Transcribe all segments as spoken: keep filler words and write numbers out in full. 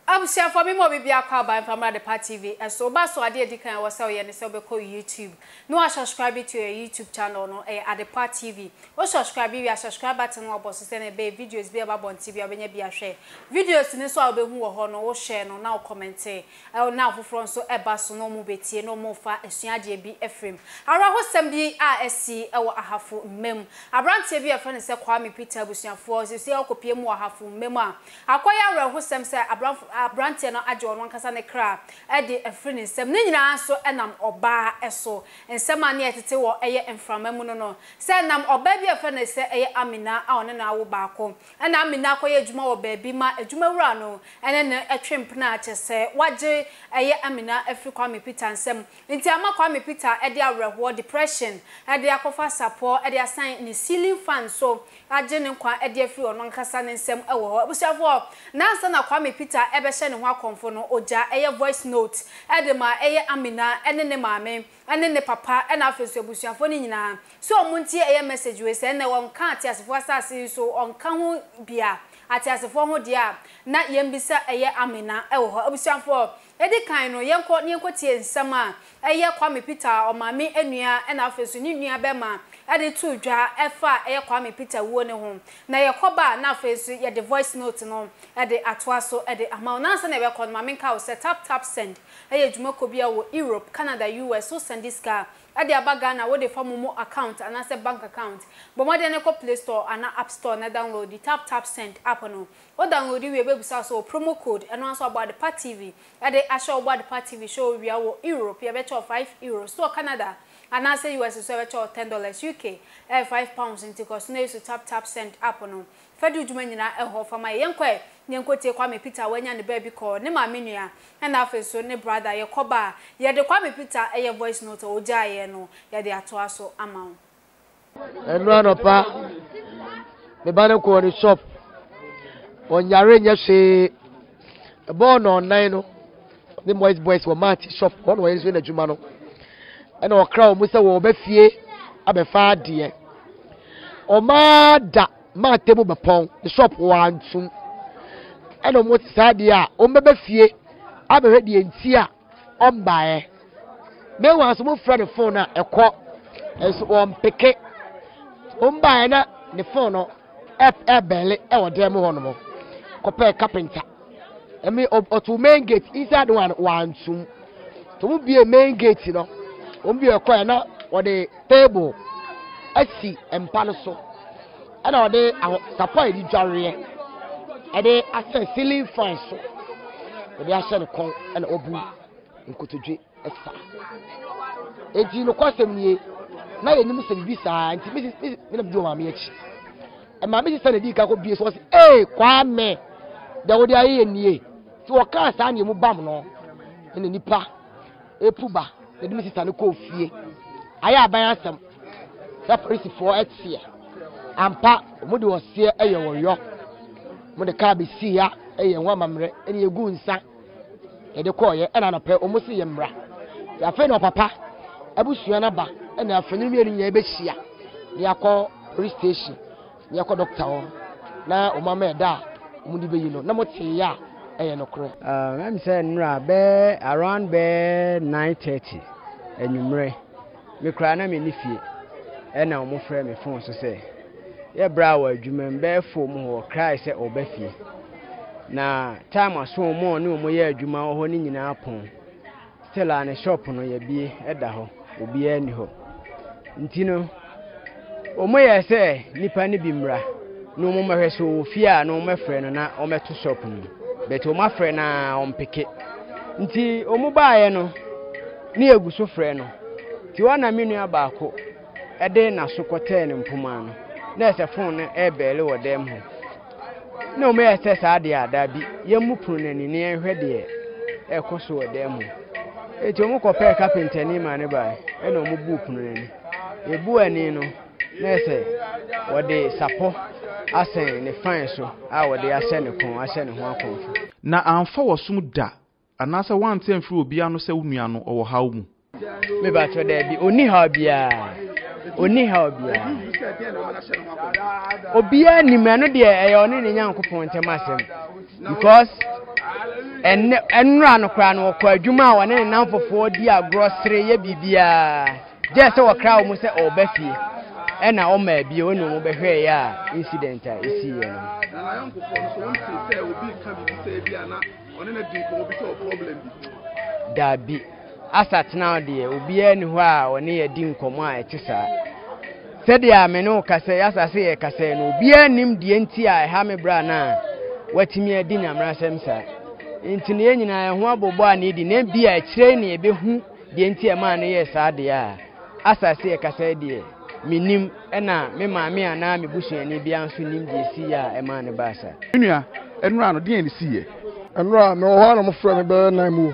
Abusia for me mo bibia kwa ba from Adepa T V. And so ba so ade edikan we say we ne say we call YouTube. No subscribe to your YouTube channel no eh Adepa T V. O subscribe we subscribe button no boss say na be videos be about on T V obenya bia share. Videos ni so obehu wo ho no wo share no na wo comment eh na afoforo so eba so no mu betie no mo fa esuade bi efrem. Ara ho sem bi a esi e wo ahafo mem. Abrante bi e fa ne say Kwame Peter abusuafo se se okopie mu ahafo mem a. Akoya ara ho sem say abranfo Brante no ajo no nkasa ne kra e de afri ne nsem ne nyina so enam oba eso nsem ane etete wo eye enframamu no no se nam oba bi afa ne se eye Amina a one na wo baako ena Amina koye adwuma wo baabi ma adwuma wura no ene ne etwemp na ache se waje eye Amina afri Kwame Peter nsem nti ama Kwame Peter e de awreho depression e de akofa support e de assign ne ceiling fan so aje ne kwa e de afri ono nkasa ne nsem e wo ho abusuafo na nsa na Kwame Peter e be ne ho akonfo no oja eye voice note edema eye Amina ene ne maame ene ne papa ena afesu abusuafo ni nyina so omuntie eye message we se ne won kan atiasefo asase so onka ho bia atiasefo ho dia na yembisa eye Amina e wo ho abusuafo edi kan no yenko ne yenko tie nsam a eye Kwame Peter o maame enua ena afesu ni nua be ma ade tu dwa efa eye Kwame Peter wo ne ho na yekoba na afesu ye the voice note no ade atwa so ade ama na nsa na be kon maame nka wo set tap tap send eye dwuma ko bia wo Europe Canada U S so send this car ade abaga na wo de fa mo account and say bank account but mo de ne ko Play Store and App Store na download the tap tap send app no o download we be busa so promo code and also about the Adepa T V ade asho about the Adepa T V show we are Europe you bet five euros so Canada and I say U S so bet ten dollars U K eh five pounds into cause no so tap tap send app no fedu dwuma nyina e ho fama yenkwe nyenkotie Kwame Peter wanya ne baby call ne maame nua and afeso ne brother yekoba ye de Kwame Peter eye voice note oja ye no ye de ato aso ama enu anopa me ba ne ko ni shop onyare nya hwe ebo no online no the boys boys were mati shop one way so na dwuma no ena o kra o mu se wo ba fie abefa ade o ma da ma table bepon the shop one tum ena mo tsade a o mbeba fie abehwe de enti a o mbae me wan so mo fra the phone na ekọ eso o mpeke o mbae na the phone no ep ebele e wo dem ho no mo kope carpenter emi o to main gate inside one one tum to mo be main gate no o mbi ekọ na o de table asi empalo so ana o de support di dware e de access ceiling fan so o de access kon ana obu nkotodwe esa eji no kwasem nie na ye nim se bi sa nti mi mi na bi o ma me echi e ma me se na di ka ko bie so se eh Kwame da wo de aye nie ti wo ka sa na mu bam no ene nipa epuba de mi sisa ne ko fie aya aban asem sa police for etie ampa mo de osie eye wo yo mo de ka be si ya eye nwa mamre ene egu nsa e de ko ye ena na pe o mo si ye mra ya fe no papa abusua na ba ena afani mi eri nya be hia ne yakọ police station ne yakọ doctor o na o mama e da mo di be yi no na mo tie ya eye no kro ah me say nra be around be nine thirty enumre me kra na me ni fie ena o mo frɛ me phone so say ye bra wa adwuma mbe fo mu ho cry say oba fie na time aso mo ne mo ye adwuma ho ni nyina pon still an shop no ye bie eda ho obi ani ho ntino o mo ye say nipa ni bi mra no mo mahwe so fie a no mo frɛ no na o meto shop no but o ma frɛ na o mpeke nti o mo baaye no ni egu so frɛ no ti wana menu abaako ede na so kote ne mpoma no na ese phone no e bele wo dem ho na o me ese sa de ada bi yemu pru na ni ne hwe de e koso wo dem ho eti o mo ko pe carpenter ni ma ne ba e na o mo bu pru na ni e bu ani no na ese wo de sapo asen ne fan so a wo de ase ne kon ase ne ho akonfo na amfa wo sum da anasa wan tem fri obi anu se wunua no o wo hawo mu me ba to da bi oni ha bia oni ha bia obi ani me no de e yo ne ne nyankopon tem asem because enne enra no kra no kwa adwuma wa ne nan fofo di agrosere ye bibia je se wo kra wo mu se obafie e na o ma bi o no mu behwe ya incident a esi ye no na yan ko for so won say obi ka bi say bia na one na din ko obi say problem bi dabi asat na de obi ani ho a one ye di nkomo a etisa sede a me no kase asase ye kase no obi anim de enti a ha me bra na watimi adi nyamra semsa enti ne nyina ho abobo a ne di na bia kire ne ebehu de enti e ma ne ye saade a asase ye kase de minim ena me maame ana me busuani bia nso nim de si a e ma ne basa nua enura no de ni si ye enura me ho na mo frɛ me be na mu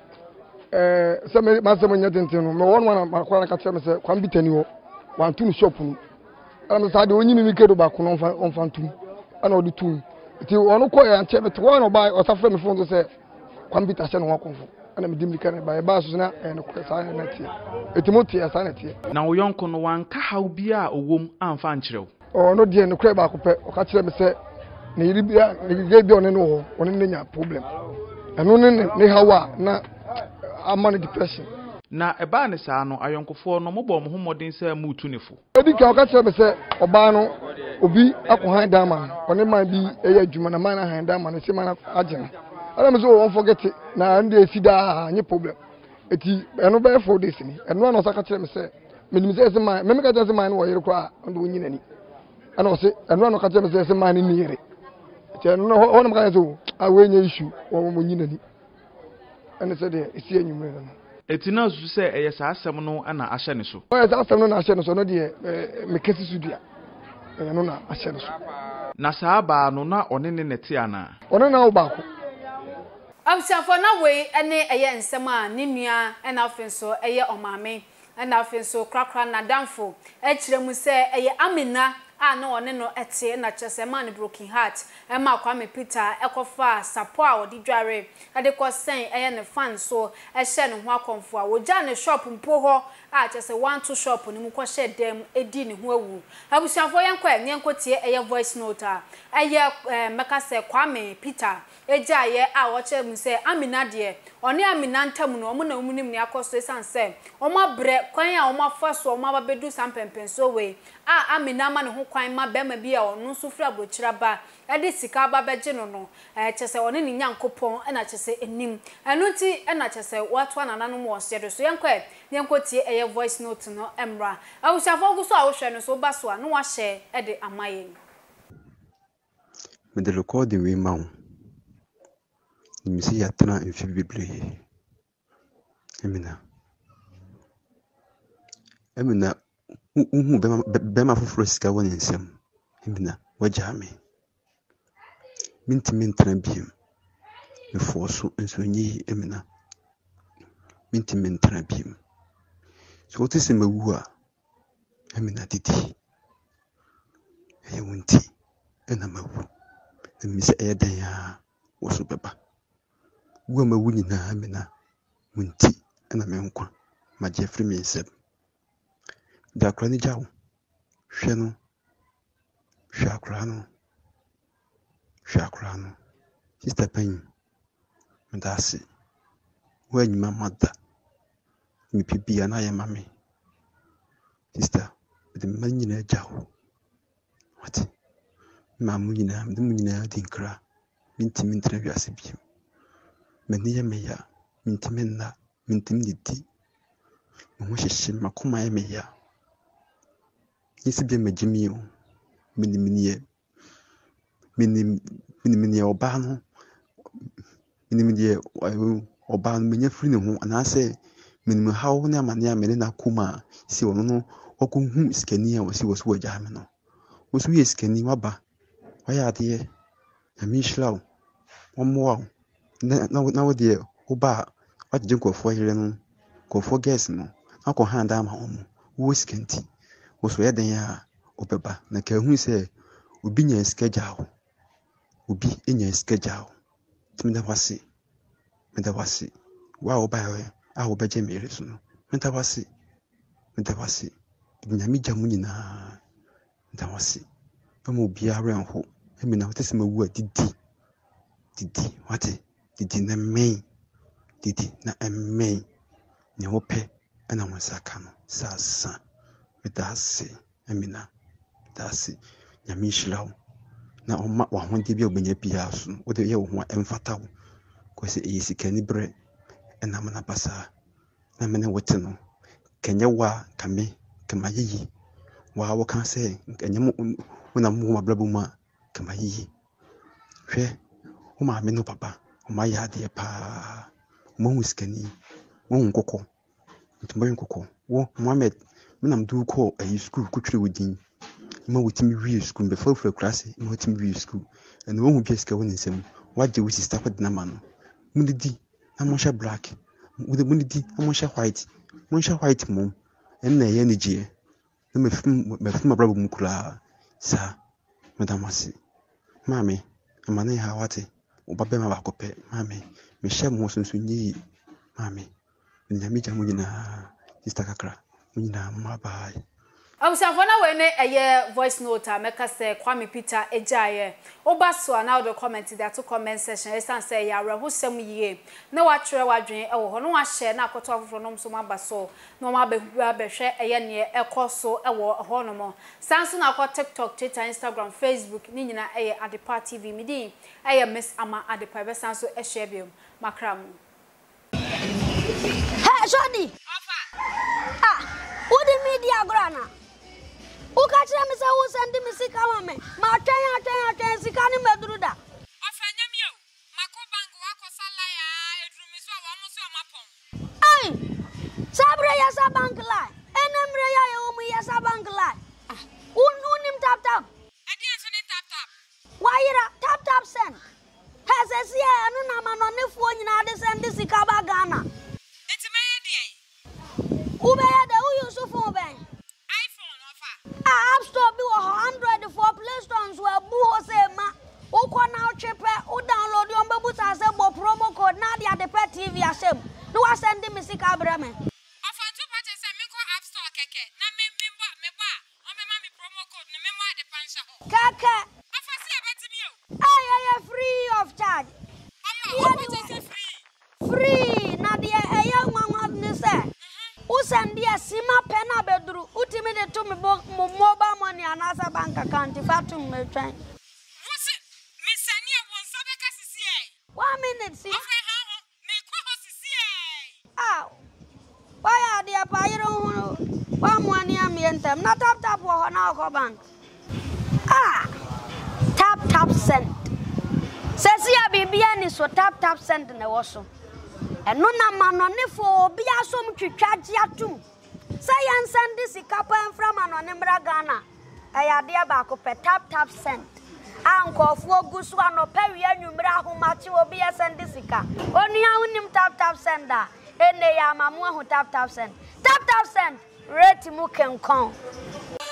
eh se me ma se mo nyatenten no me won wana makwa na ka kire me se kwan bitani ho wan tun shop no ana me sa de onyini mi kedo ba ko no on on fantum ana odi tun ti ono ko ya nche me to wona ba o sa frɛ me phone so se kwan bitase no wakonfo ana me dim lika ne ba e ba so na e no ko sa na tie etimote ya sa na tie na wo yonko no wanka haw bia owom amfa nkyerɛw o no die no kra ba ko pe o ka kire me se na yiri bia na gege bia one no ho one ne nya problem eno ne ne hawa na amane depression na eba ne saa no ayonkofo no mobɔ mo homɔden sɛ mutu nefo edi ka o ka kire me se oba no obi akohan dama one man bi eya adwuma na man na han dama ne se man agena ana me so won forget it na ndi esi da anye problem eti eno be for this ni eno na so ka kire me se me nim se se man me me ka kire se man no wo yere kwa ndo nyi nani ana o se eno na ka kire me se se man ni yere eti eno no ho na ka so a we nya issue wo mo nyi nani ana se de esi enyumre no eti na su se eye saa asɛm no ana ahyɛ ne so o ye saa asɛm no na ahyɛ ne so no de me kesi su dua eno na ahyɛ ne so na saa ba no na ɔne ne nete ana ɔne na wo ba ko Amsiafo na we ene eye nsem a ne nua ena afenso eye omame ena afenso krakra na danfo e kire mu se eye Amina a na one no ete na chese man broken heart e ma kwa me Peter ekofa sapo a odi dware e de ko sen eye ne fan so e hye ne ho akonfo a woja ne shop mpo ho a chese one two shop ni mu ko hye dem edi ne ho awu abusiafo yenkwa yenko tie eye voice note a eye meka se kwa me Peter eja ye a wo che mu se Amina de one Amina ntam no omo na omu nim ne akoso san se omo bre kwan a omo afa so omo ababedu sampempen so we a Amina ma ne ho kwan ma bema bi a ono so fra brochira ba e de sika ba beje no no e chese one ni nyankopon e na chese enim enu ti e na chese watu anana no mo ose so yenkwa yenko tie eye voice note no emra awusiafo guso a wo hwe no so ba so a no wa hye e de amaye me de record we ma wo mi si yatna en fi bible Amina Amina uhu bema bema foforo sika woni nsem Amina wagya me minti mintra biem me foso enso nyi Amina minti mintra biem so tese mawu a Amina titi e wonti ena mawu mi se e dan ya wo so beba wo mawu nyina Amina wonti ena me nkwa ma Jeffrey me nsem da krani jawo hwe no hwe akra no hwe akra no sister pen ndase wo anyima mada mi pibia na ye mame sister de manyina jawo wati ma mu nyina de mu nyina de nkra minti mintra wiase bi mani ye meya minti menna minti mdidi mo hyehyem makoma ye meya yesi bi magimi o miniminiye minim miniminiye oba no miniminiye oba no menya firi ne ho anase minim hawo ne amane amene na kuma si wono no okunhu skani a wasi wasu wagya me no wosu ye skani waba waya ade ya mishlaw omo na na wode oba wagye nkofo yire no nkofo gas no akọ handa ama omo wo skanti woso ye den ya obeba na ka hu se obi nya schedule obi enya schedule timda wase meda wase wa oba a obaje mere so no meda wase meda wase nyame jamu nyina meda wase omo obi ara ho emi na wotese mawu adidi didi wate didi na main didi na main ne hope ana wansaka no sasa medase amina dase nyame shirawo na oma wa honde bi obenya bia so wo de ye wo ho emfata wo ko se e sikani bre na mana basa na mene wote no kenye wa kame kama yiyi wa wo kan se kenye mo na mo ma blabu ma kama yiyi hwe o ma me no papa o ma ya de pa mo hu sikani wo nkoko ntumba nkoko wo Mohammed menam du ko ayi school ko twere wodin ma wotimi wi school be fa fra class ma wotimi wi school and wo hu bi sika woni nsem waje wo sister ko dina ma no mudidi na mo sha black with mudidi na mo sha white mo sha white mom en na ye nije na me fim me fim brabo mu kula sa madam asi mami amane ha wate o babe ma ba ko pe mami me sha mo sunsu nyi mami nyame jamu nyina sister kakra nyina ma bye. Obusafona we ne eye voice note a meka se Kwame Peter ejaye oba so na the comment that to comment section esan say ya rahusem yie na wa twere wadwen e wo ho no wa share na akoto afoforo no so ma ba so no ma behua behwe eye ne ekoso e wo ho no mo sanso na akọ TikTok, Twitter, Instagram, Facebook ni nyina eye Adepa T V midi eye Miss Ama Adepa be sanso e share biom makram. Hey Shodi ofa ah udi media grana Uka chira mi se wo send mi sika ma me ma twen atwen atwen sika ni medruda ofanya mi o mako bank wa ko sala ya edru mi so wa mo so ma pon ai sabre ya sa bank la enemre ya ye wo mu ya sa bank la un unim tap tap edi an so ni tap tap wa yira tap tap send ha se si e anu na ma no ne fu nyina de send sika ba Ghana eti me ye de ube ya de u Yusuf ben App Store be one hundred for Play Store so abu ho se ma o ko na o chepe o download yon bebu sa se bo promo code na dia Adepa T V asem no wa send me sika bra me ofantu pa che se me ko App Store keke na me me bo me bo o me ma me promo code ne me mo Adepa nsha ho keke ofasi e betimi o ay ay free of charge ama o che se free free na dia eye nwanwa ne se Usandi a sima pena bedru utimi de to me mobile money anasa bank account fatu me twan wose me sani e won sabe ka sisi e one minute see ofa ha ho me ko ho sisi e ah why are they pa yiro hu wa mo ani am yentem na tap tap wo na ko bank ah tap tap send sesi ya bibia ni so tap tap send na wo so eno na manone fo obi asom twitwaje atum say yan send sika pa enfra manone mbra Ghana ayade ba ko pe tap tap send ankofo ogusu anopa wi anwumra ahomate obi ya send sika onu ya unim tap tap send a ene ya mamu ahu tap tap send tap tap send rate mu kenkon